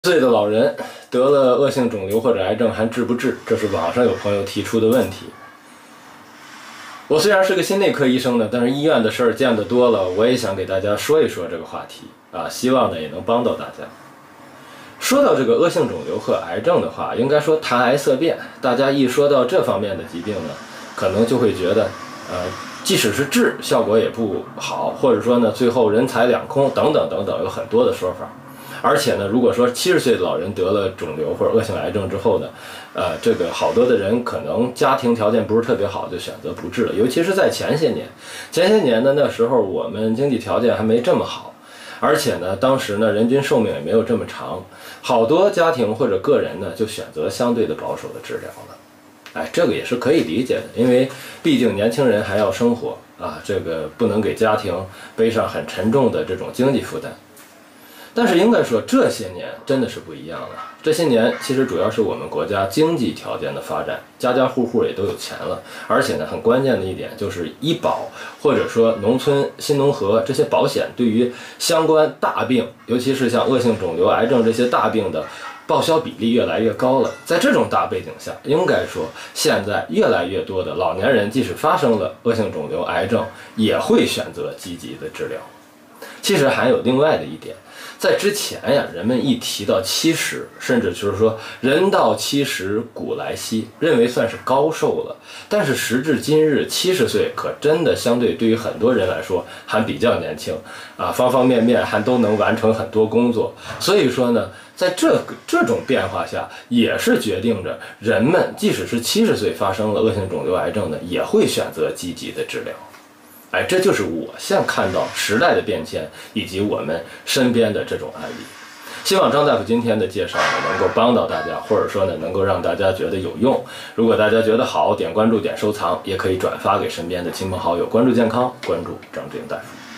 岁的老人得了恶性肿瘤或者癌症还治不治？这是网上有朋友提出的问题。我虽然是个心内科医生呢，但是医院的事儿见得多了，我也想给大家说一说这个话题啊，希望呢也能帮到大家。说到这个恶性肿瘤和癌症的话，应该说谈癌色变，大家一说到这方面的疾病呢，可能就会觉得，即使是治效果也不好，或者说呢最后人财两空等等等等，有很多的说法。而且呢，如果说70岁的老人得了肿瘤或者恶性癌症之后呢，这个好多的人可能家庭条件不是特别好，就选择不治了。尤其是在前些年呢，那时候我们经济条件还没这么好，而且呢，当时呢人均寿命也没有这么长，好多家庭或者个人呢就选择相对的保守的治疗了。这个也是可以理解的，因为毕竟年轻人还要生活啊，这个不能给家庭背上很沉重的这种经济负担。但是应该说这些年真的是不一样了。这些年其实主要是我们国家经济条件的发展，家家户户也都有钱了，而且呢很关键的一点就是医保或者说农村新农合这些保险对于相关大病，尤其是像恶性肿瘤、癌症这些大病的报销比例越来越高了。在这种大背景下，应该说现在越来越多的老年人即使发生了恶性肿瘤、癌症，也会选择积极的治疗。其实还有另外的一点，在之前呀，人们一提到70，甚至就是说人到70古来稀，认为算是高寿了。但是时至今日，70岁可真的相对对于很多人来说还比较年轻啊，方方面面还都能完成很多工作。所以说呢，在这种变化下，也是决定着人们即使是70岁发生了恶性肿瘤、癌症呢，也会选择积极的治疗。这就是我现看到时代的变迁以及我们身边的这种案例。希望张大夫今天的介绍呢能够帮到大家，或者说呢能够让大家觉得有用。如果大家觉得好，点关注点收藏，也可以转发给身边的亲朋好友。关注健康，关注张志英大夫。